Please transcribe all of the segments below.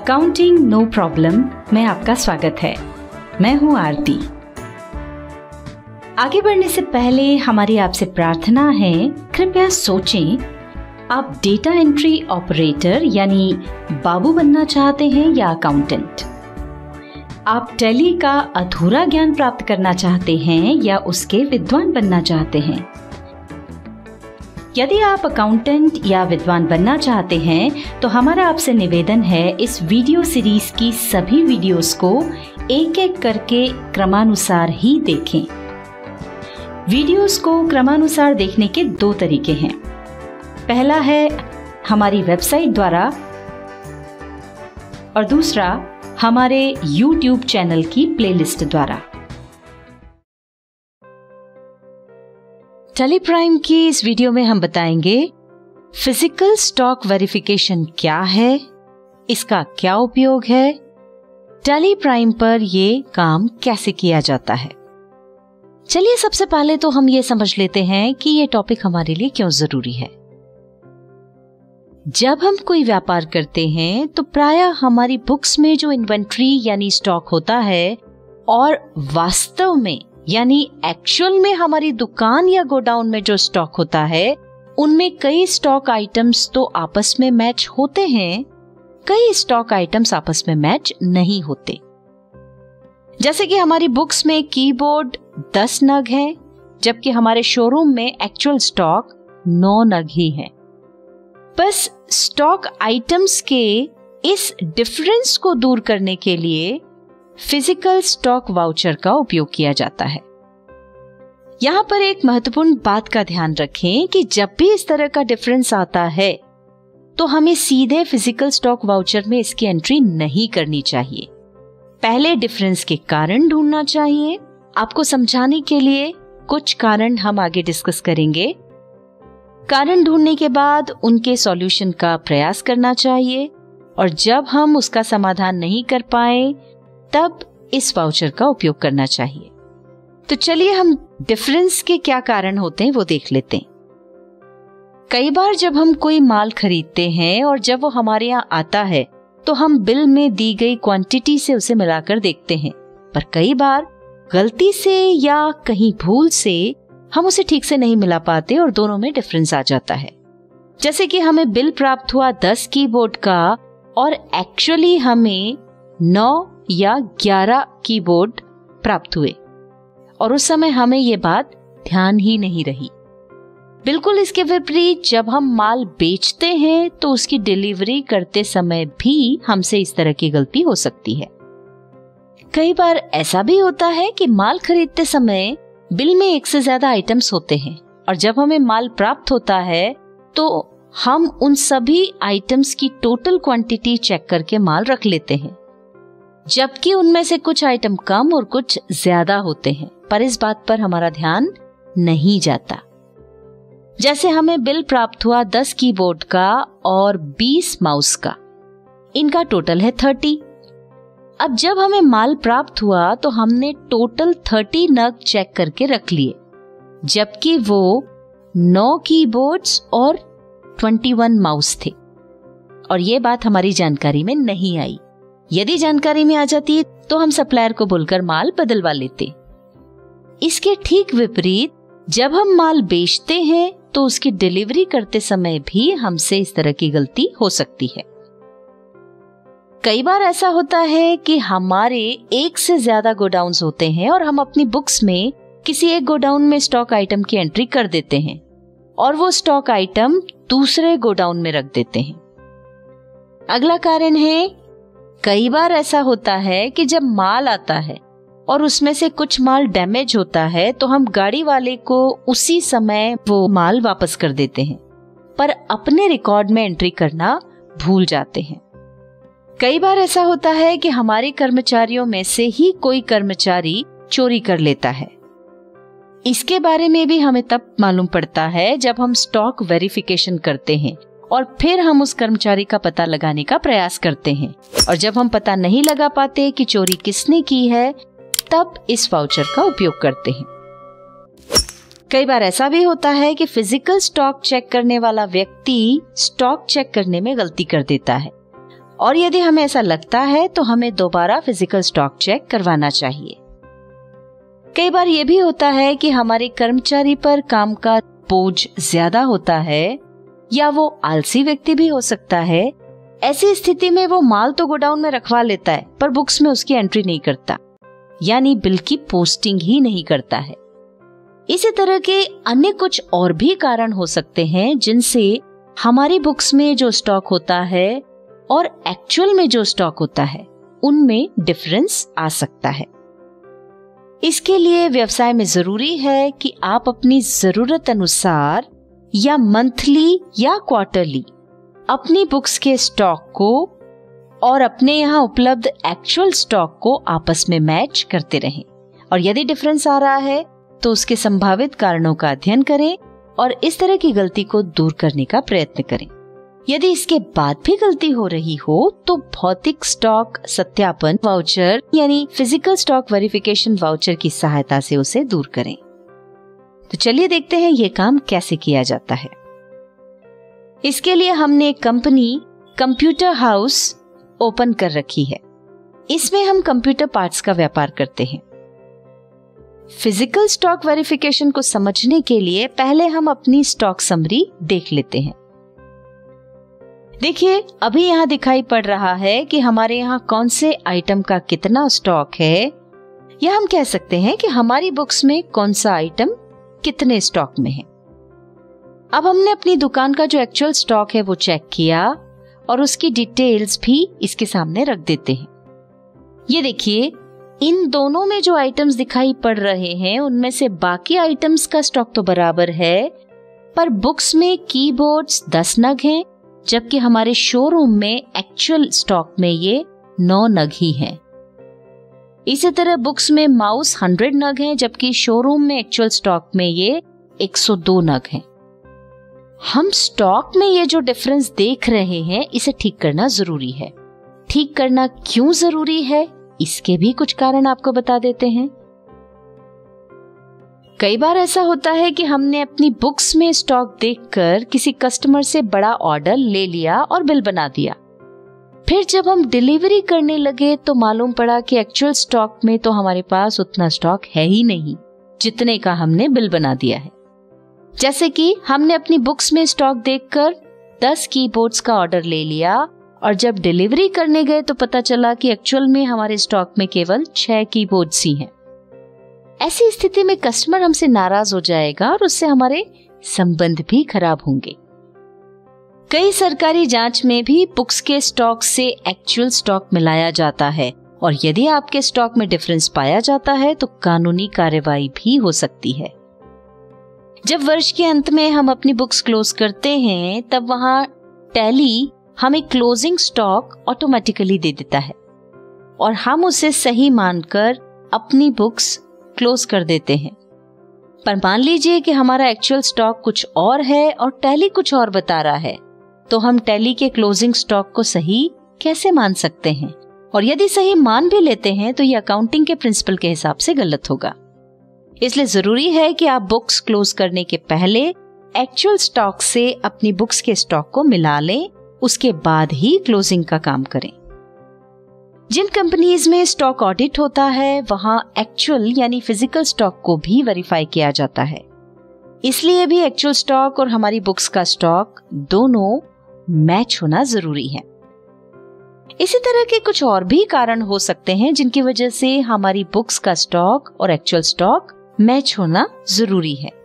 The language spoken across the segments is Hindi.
अकाउंटिंग नो प्रॉब्लम में आपका स्वागत है। मैं हूं आरती। आगे बढ़ने से पहले हमारी आपसे प्रार्थना है, कृपया सोचें, आप डेटा एंट्री ऑपरेटर यानी बाबू बनना चाहते हैं या अकाउंटेंट? आप टैली का अधूरा ज्ञान प्राप्त करना चाहते हैं या उसके विद्वान बनना चाहते हैं? यदि आप अकाउंटेंट या विद्वान बनना चाहते हैं तो हमारा आपसे निवेदन है, इस वीडियो सीरीज की सभी वीडियोस को एक एक करके क्रमानुसार ही देखें। वीडियोस को क्रमानुसार देखने के दो तरीके हैं। पहला है हमारी वेबसाइट द्वारा और दूसरा हमारे YouTube चैनल की प्लेलिस्ट द्वारा। टैली प्राइम की इस वीडियो में हम बताएंगे फिजिकल स्टॉक वेरिफिकेशन क्या है, इसका क्या उपयोग है, टैली प्राइम पर ये काम कैसे किया जाता है। चलिए सबसे पहले तो हम ये समझ लेते हैं कि ये टॉपिक हमारे लिए क्यों जरूरी है। जब हम कोई व्यापार करते हैं तो प्रायः हमारी बुक्स में जो इन्वेंट्री यानी स्टॉक होता है और वास्तव में यानी एक्चुअल में हमारी दुकान या गोडाउन में जो स्टॉक होता है, उनमें कई स्टॉक आइटम्स तो आपस में मैच होते हैं, कई स्टॉक आइटम्स आपस में मैच नहीं होते। जैसे कि हमारी बुक्स में कीबोर्ड 10 नग हैं, जबकि हमारे शोरूम में एक्चुअल स्टॉक 9 नग ही है। बस स्टॉक आइटम्स के इस डिफरेंस को दूर करने के लिए फिजिकल स्टॉक वाउचर का उपयोग किया जाता है। यहाँ पर एक महत्वपूर्ण बात का ध्यान रखें कि जब भी इस तरह का डिफरेंस आता है तो हमें सीधे फिजिकल स्टॉक वाउचर में इसकी एंट्री नहीं करनी चाहिए। पहले डिफरेंस के कारण ढूंढना चाहिए। आपको समझाने के लिए कुछ कारण हम आगे डिस्कस करेंगे। कारण ढूंढने के बाद उनके सॉल्यूशन का प्रयास करना चाहिए और जब हम उसका समाधान नहीं कर पाए तब इस वाउचर का उपयोग करना चाहिए। तो चलिए हम डिफरेंस के क्या कारण होते हैं वो देख लेते हैं। कई बार जब हम कोई माल खरीदते हैं और जब वो हमारे यहाँ आता है तो हम बिल में दी गई क्वांटिटी से उसे मिलाकर देखते हैं, पर कई बार गलती से या कहीं भूल से हम उसे ठीक से नहीं मिला पाते और दोनों में डिफरेंस आ जाता है। जैसे कि हमें बिल प्राप्त हुआ 10 कीबोर्ड का और एक्चुअली हमें 9 या 11 कीबोर्ड प्राप्त हुए और उस समय हमें ये बात ध्यान ही नहीं रही। बिल्कुल इसके विपरीत जब हम माल बेचते हैं तो उसकी डिलीवरी करते समय भी हमसे इस तरह की गलती हो सकती है। कई बार ऐसा भी होता है कि माल खरीदते समय बिल में एक से ज्यादा आइटम्स होते हैं और जब हमें माल प्राप्त होता है तो हम उन सभी आइटम्स की टोटल क्वांटिटी चेक करके माल रख लेते हैं, जबकि उनमें से कुछ आइटम कम और कुछ ज्यादा होते हैं, पर इस बात पर हमारा ध्यान नहीं जाता। जैसे हमें बिल प्राप्त हुआ 10 कीबोर्ड का और 20 माउस का, इनका टोटल है 30। अब जब हमें माल प्राप्त हुआ तो हमने टोटल 30 नग चेक करके रख लिए, जबकि वो 9 कीबोर्ड्स और 21 माउस थे और ये बात हमारी जानकारी में नहीं आई। यदि जानकारी में आ जाती तो हम सप्लायर को बोलकर माल बदलवा लेते। इसके ठीक विपरीत जब हम माल बेचते हैं तो उसकी डिलीवरी करते समय भी हमसे इस तरह की गलती हो सकती है। कई बार ऐसा होता है कि हमारे एक से ज्यादा गोडाउन्स होते हैं और हम अपनी बुक्स में किसी एक गोडाउन में स्टॉक आइटम की एंट्री कर देते हैं और वो स्टॉक आइटम दूसरे गोडाउन में रख देते हैं। अगला कारण है, कई बार ऐसा होता है कि जब माल आता है और उसमें से कुछ माल डैमेज होता है तो हम गाड़ी वाले को उसी समय वो माल वापस कर देते हैं, पर अपने रिकॉर्ड में एंट्री करना भूल जाते हैं। कई बार ऐसा होता है कि हमारे कर्मचारियों में से ही कोई कर्मचारी चोरी कर लेता है। इसके बारे में भी हमें तब मालूम पड़ता है जब हम स्टॉक वेरिफिकेशन करते हैं और फिर हम उस कर्मचारी का पता लगाने का प्रयास करते हैं और जब हम पता नहीं लगा पाते कि चोरी किसने की है तब इस वाउचर का उपयोग करते हैं। कई बार ऐसा भी होता है कि फिजिकल स्टॉक चेक करने वाला व्यक्ति स्टॉक चेक करने में गलती कर देता है। और यदि हमें ऐसा लगता है तो हमें दोबारा फिजिकल स्टॉक चेक करवाना चाहिए। कई बार ये भी होता है कि हमारे कर्मचारी पर काम का बोझ ज्यादा होता है या वो आलसी व्यक्ति भी हो सकता है। ऐसी स्थिति में वो माल तो गोडाउन में रखवा लेता है पर बुक्स में उसकी एंट्री नहीं करता, यानी बिल की पोस्टिंग ही नहीं करता है। इसी तरह के अन्य कुछ और भी कारण हो सकते हैं जिनसे हमारी बुक्स में जो स्टॉक होता है और एक्चुअल में जो स्टॉक होता है उनमें डिफरेंस आ सकता है। इसके लिए व्यवसाय में जरूरी है कि आप अपनी जरूरत अनुसार या मंथली या क्वार्टरली अपनी बुक्स के स्टॉक को और अपने यहाँ उपलब्ध एक्चुअल स्टॉक को आपस में मैच करते रहें, और यदि डिफरेंस आ रहा है तो उसके संभावित कारणों का अध्ययन करें और इस तरह की गलती को दूर करने का प्रयत्न करें। यदि इसके बाद भी गलती हो रही हो तो भौतिक स्टॉक सत्यापन वाउचर यानी फिजिकल स्टॉक वेरिफिकेशन वाउचर की सहायता से उसे दूर करें। तो चलिए देखते हैं ये काम कैसे किया जाता है। इसके लिए हमने कंपनी कंप्यूटर हाउस ओपन कर रखी है। इसमें हम कंप्यूटर पार्ट्स का व्यापार करते हैं। फिजिकल स्टॉक वेरिफिकेशन को समझने के लिए पहले हम अपनी स्टॉक समरी देख लेते हैं। देखिए, अभी यहाँ दिखाई पड़ रहा है कि हमारे यहाँ कौन से आइटम का कितना स्टॉक है, या हम कह सकते हैं कि हमारी बुक्स में कौन सा आइटम कितने स्टॉक में है। अब हमने अपनी दुकान का जो एक्चुअल स्टॉक है वो चेक किया और उसकी डिटेल्स भी इसके सामने रख देते हैं। ये देखिए, इन दोनों में जो आइटम्स दिखाई पड़ रहे हैं उनमें से बाकी आइटम्स का स्टॉक तो बराबर है, पर बुक्स में कीबोर्ड्स 10 नग हैं, जबकि हमारे शोरूम में एक्चुअल स्टॉक में ये 9 नग ही हैं। इसी तरह बुक्स में माउस 100 नग हैं, जबकि शोरूम में एक्चुअल स्टॉक में ये 102 नग हैं। हम स्टॉक में ये जो डिफरेंस देख रहे हैं इसे ठीक करना जरूरी है। ठीक करना क्यों जरूरी है, इसके भी कुछ कारण आपको बता देते हैं। कई बार ऐसा होता है कि हमने अपनी बुक्स में स्टॉक देखकर किसी कस्टमर से बड़ा ऑर्डर ले लिया और बिल बना दिया। फिर जब हम डिलीवरी करने लगे तो मालूम पड़ा कि एक्चुअल स्टॉक में तो हमारे पास उतना स्टॉक है ही नहीं जितने का हमने बिल बना दिया है। जैसे कि हमने अपनी बुक्स में स्टॉक देखकर 10 कीबोर्ड्स का ऑर्डर ले लिया और जब डिलीवरी करने गए तो पता चला कि एक्चुअल में हमारे स्टॉक में केवल 6 कीबोर्ड्स ही हैं। ऐसी स्थिति में कस्टमर हमसे नाराज हो जाएगा और उससे हमारे संबंध भी खराब होंगे। कई सरकारी जांच में भी बुक्स के स्टॉक से एक्चुअल स्टॉक मिलाया जाता है और यदि आपके स्टॉक में डिफरेंस पाया जाता है तो कानूनी कार्रवाई भी हो सकती है। जब वर्ष के अंत में हम अपनी बुक्स क्लोज करते हैं तब वहां टैली हमें क्लोजिंग स्टॉक ऑटोमेटिकली दे देता है और हम उसे सही मानकर अपनी बुक्स क्लोज कर देते हैं। पर मान लीजिए कि हमारा एक्चुअल स्टॉक कुछ और है और टैली कुछ और बता रहा है, तो हम टैली के क्लोजिंग स्टॉक को सही कैसे मान सकते हैं? और यदि सही मान भी लेते हैं तो ये अकाउंटिंग के प्रिंसिपल के हिसाब से गलत होगा। इसलिए जरूरी है कि आप बुक्स क्लोज करने के पहले एक्चुअल स्टॉक से अपनी बुक्स के स्टॉक को मिला लें, उसके बाद ही क्लोजिंग का काम करें। जिन कंपनीज में स्टॉक ऑडिट होता है वहां एक्चुअल यानी फिजिकल स्टॉक को भी वेरीफाई किया जाता है। इसलिए भी एक्चुअल स्टॉक और हमारी बुक्स का स्टॉक दोनों मैच होना जरूरी है। इसी तरह के कुछ और भी कारण हो सकते हैं जिनकी वजह से हमारी बुक्स का स्टॉक और एक्चुअल स्टॉक मैच होना जरूरी है।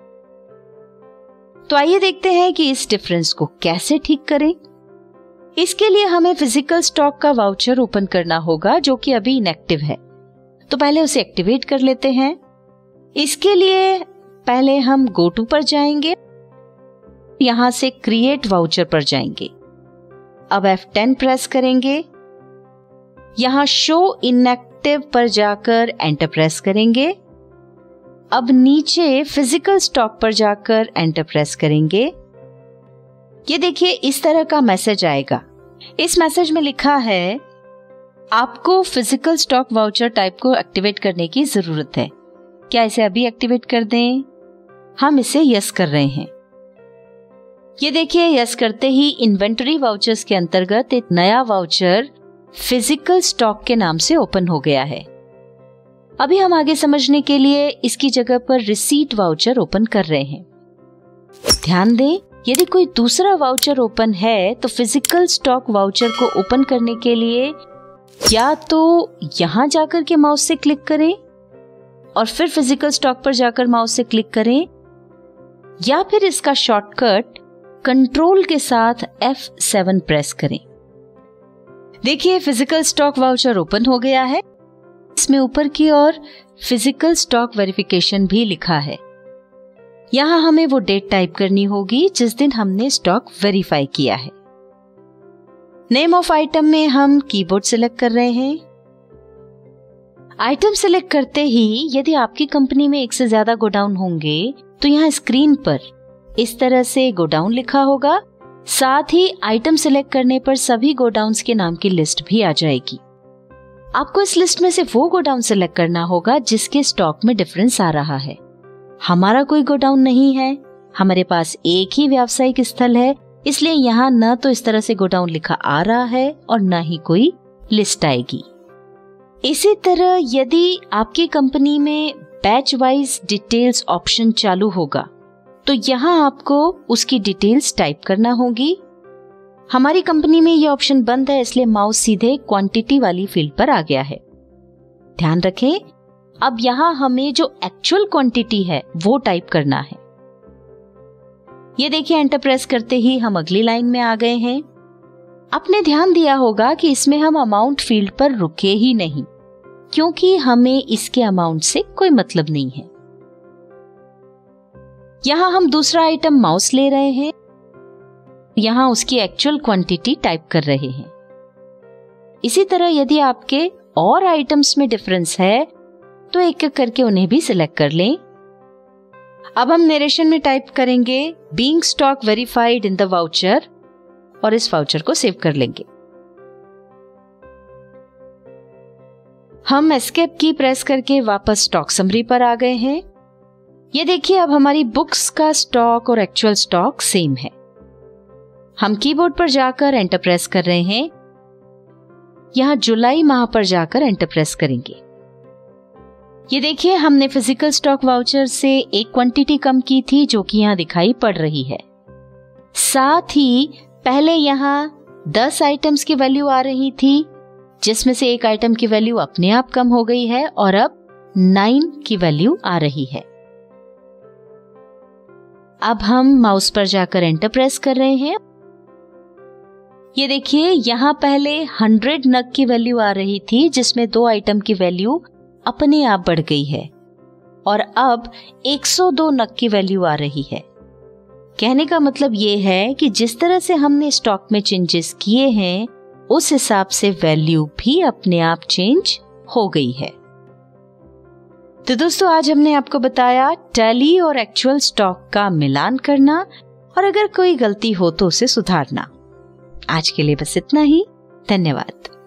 तो आइए देखते हैं कि इस डिफरेंस को कैसे ठीक करें। इसके लिए हमें फिजिकल स्टॉक का वाउचर ओपन करना होगा जो कि अभी इनएक्टिव है। तो पहले उसे एक्टिवेट कर लेते हैं। इसके लिए पहले हम गो टू पर जाएंगे, यहां से क्रिएट वाउचर पर जाएंगे। अब F10 प्रेस करेंगे, यहां शो इनएक्टिव पर जाकर एंटर प्रेस करेंगे। अब नीचे फिजिकल स्टॉक पर जाकर एंटर प्रेस करेंगे। ये देखिए इस तरह का मैसेज आएगा। इस मैसेज में लिखा है आपको फिजिकल स्टॉक वाउचर टाइप को एक्टिवेट करने की जरूरत है, क्या इसे अभी एक्टिवेट कर दें? हम इसे यस कर रहे हैं। ये देखिए, यस करते ही इन्वेंटरी वाउचर्स के अंतर्गत एक नया वाउचर फिजिकल स्टॉक के नाम से ओपन हो गया है। अभी हम आगे समझने के लिए इसकी जगह पर रिसीट वाउचर ओपन कर रहे हैं। ध्यान दें, यदि कोई दूसरा वाउचर ओपन है तो फिजिकल स्टॉक वाउचर को ओपन करने के लिए या तो यहां जाकर के माउस से क्लिक करें और फिर फिजिकल स्टॉक पर जाकर माउस से क्लिक करें, या फिर इसका शॉर्टकट कंट्रोल के साथ F7 प्रेस करें। देखिए, फिजिकल स्टॉक वाउचर ओपन हो गया है। इसमें ऊपर की ओर फिजिकल स्टॉक वेरिफिकेशन भी लिखा है। यहां हमें वो डेट टाइप करनी होगी जिस दिन हमने स्टॉक वेरीफाई किया है। नेम ऑफ आइटम में हम कीबोर्ड सिलेक्ट कर रहे हैं। आइटम सिलेक्ट करते ही यदि आपकी कंपनी में एक से ज्यादा गोडाउन होंगे तो यहाँ स्क्रीन पर इस तरह से गोडाउन लिखा होगा। साथ ही आइटम सिलेक्ट करने पर सभी गोडाउन्स के नाम की लिस्ट भी आ जाएगी। आपको इस लिस्ट में से वो गोडाउन सिलेक्ट करना होगा जिसके स्टॉक में डिफरेंस आ रहा है। हमारा कोई गोडाउन नहीं है, हमारे पास एक ही व्यावसायिक स्थल है, इसलिए यहाँ न तो इस तरह से गोडाउन लिखा आ रहा है और न ही कोई लिस्ट आएगी। इसी तरह यदि आपकी कंपनी में बैच वाइज डिटेल्स ऑप्शन चालू होगा तो यहाँ आपको उसकी डिटेल्स टाइप करना होगी। हमारी कंपनी में ये ऑप्शन बंद है, इसलिए माउस सीधे क्वांटिटी वाली फील्ड पर आ गया है। ध्यान रखें, अब यहाँ हमें जो एक्चुअल क्वांटिटी है वो टाइप करना है। ये देखिए, एंटर प्रेस करते ही हम अगली लाइन में आ गए हैं। आपने ध्यान दिया होगा कि इसमें हम अमाउंट फील्ड पर रुके ही नहीं, क्योंकि हमें इसके अमाउंट से कोई मतलब नहीं है। यहां हम दूसरा आइटम माउस ले रहे हैं, यहां उसकी एक्चुअल क्वांटिटी टाइप कर रहे हैं। इसी तरह यदि आपके और आइटम्स में डिफरेंस है तो एक एक करके उन्हें भी सिलेक्ट कर लें। अब हम नरेशन में टाइप करेंगे being stock verified in the voucher और इस वाउचर को सेव कर लेंगे। हम एस्केप की प्रेस करके वापस स्टॉक समरी पर आ गए हैं। ये देखिए, अब हमारी बुक्स का स्टॉक और एक्चुअल स्टॉक सेम है। हम कीबोर्ड पर जाकर एंटर प्रेस कर रहे हैं। यहां जुलाई माह पर जाकर एंटर प्रेस करेंगे। ये देखिए, हमने फिजिकल स्टॉक वाउचर से एक क्वांटिटी कम की थी जो कि यहां दिखाई पड़ रही है। साथ ही पहले यहां 10 आइटम्स की वैल्यू आ रही थी, जिसमें से एक आइटम की वैल्यू अपने आप कम हो गई है और अब 9 की वैल्यू आ रही है। अब हम माउस पर जाकर एंटर प्रेस कर रहे हैं। ये देखिए, यहां पहले 100 नग की वैल्यू आ रही थी, जिसमें 2 आइटम की वैल्यू अपने आप बढ़ गई है और अब 102 नग की वैल्यू आ रही है। कहने का मतलब ये है कि जिस तरह से हमने स्टॉक में चेंजेस किए हैं उस हिसाब से वैल्यू भी अपने आप चेंज हो गई है। तो दोस्तों, आज हमने आपको बताया टैली और एक्चुअल स्टॉक का मिलान करना और अगर कोई गलती हो तो उसे सुधारना। आज के लिए बस इतना ही। धन्यवाद।